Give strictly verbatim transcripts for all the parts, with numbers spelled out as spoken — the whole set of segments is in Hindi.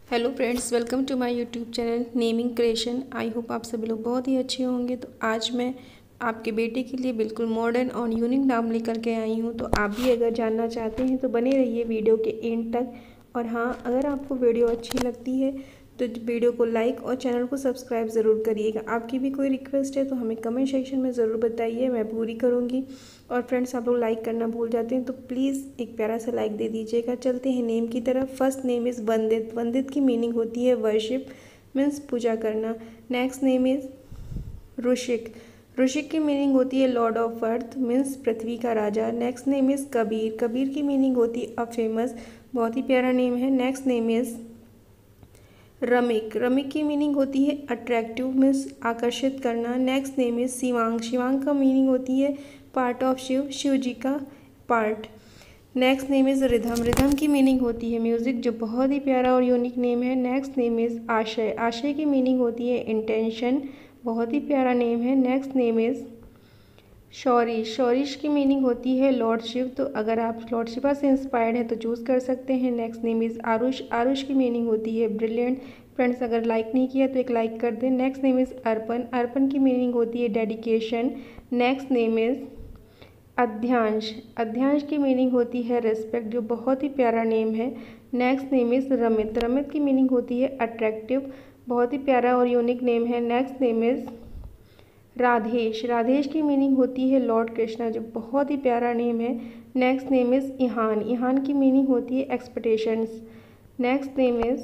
Hello friends, welcome to my YouTube channel naming creation. I hope आप सभी लोग बहुत ही अच्छे होंगे। तो आज मैं आपके बेटे के लिए बिल्कुल मॉडर्न और यूनिक नाम लेकर के आई हूँ। तो आप भी अगर जानना चाहते हैं तो बने रहिए वीडियो के एंड तक। और हाँ, अगर आपको वीडियो अच्छी लगती है तो वीडियो को लाइक और चैनल को सब्सक्राइब ज़रूर करिएगा। आपकी भी कोई रिक्वेस्ट है तो हमें कमेंट सेक्शन में ज़रूर बताइए, मैं पूरी करूँगी। और फ्रेंड्स, आप लोग लाइक करना भूल जाते हैं तो प्लीज़ एक प्यारा सा लाइक दे दीजिएगा। चलते हैं नेम की तरफ। First name is Vandit. Vandit की मीनिंग होती है वर्शिप, मीन्स पूजा करना। नेक्स्ट नेम इज़ ऋषिक। ऋषिक की मीनिंग होती है लॉर्ड ऑफ अर्थ, मीन्स पृथ्वी का राजा। Next name is Kabir. Kabir की मीनिंग होती है अ फेमस, बहुत ही प्यारा नेम है। Next name is Ramik. Ramik की मीनिंग होती है अट्रैक्टिव, मीन्स आकर्षित करना। Next name is Shivang. Shivang का मीनिंग होती है पार्ट ऑफ शिव, शिव जी का part. Next name is Ridham. Ridham की मीनिंग होती है म्यूज़िक, जो बहुत ही प्यारा और यूनिक नेम है। Next name is Aashay. Aashay की मीनिंग होती है इंटेंशन, बहुत ही प्यारा नेम है। Next name is Shaurish. Shaurish की मीनिंग होती है लॉर्ड शिव, तो अगर आप लॉर्ड शिवा से इंस्पायर्ड हैं तो चूज़ कर सकते हैं। Next name is Aarush. Aarush की मीनिंग होती है ब्रिलियंट। फ्रेंड्स, अगर लाइक नहीं किया तो एक लाइक कर दें। Next name is Arpan. Arpan की मीनिंग होती है dedication. Next name is Adhyansh. Adhyansh की मीनिंग होती है रिस्पेक्ट, जो बहुत ही प्यारा नेम है। Next name is Ramit. Ramit की मीनिंग होती है अट्रैक्टिव, बहुत ही प्यारा और यूनिक नेम है। Next name is Radhesh. Radhesh की मीनिंग होती है लॉर्ड कृष्णा, जो बहुत ही प्यारा नेम है। Next name is Ihan. Ihan की मीनिंग होती है expectations. Next name is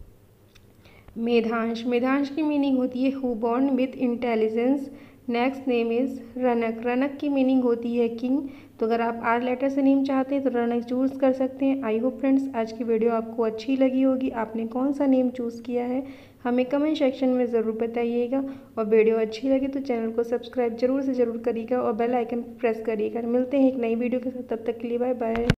Medhansh. Medhansh की मीनिंग होती है who born with intelligence. Next name is Ranak. Ranak की मीनिंग होती है किंग, तो अगर आप आर लेटर से नेम चाहते हैं तो रनक चूज़ कर सकते हैं। आई होप फ्रेंड्स आज की वीडियो आपको अच्छी लगी होगी। आपने कौन सा नेम चूज़ किया है हमें कमेंट सेक्शन में ज़रूर बताइएगा। और वीडियो अच्छी लगी तो चैनल को सब्सक्राइब जरूर से ज़रूर करिएगा और बेल आइकन प्रेस करिएगा। मिलते हैं एक नई वीडियो के साथ, तब तक के लिए बाय बाय।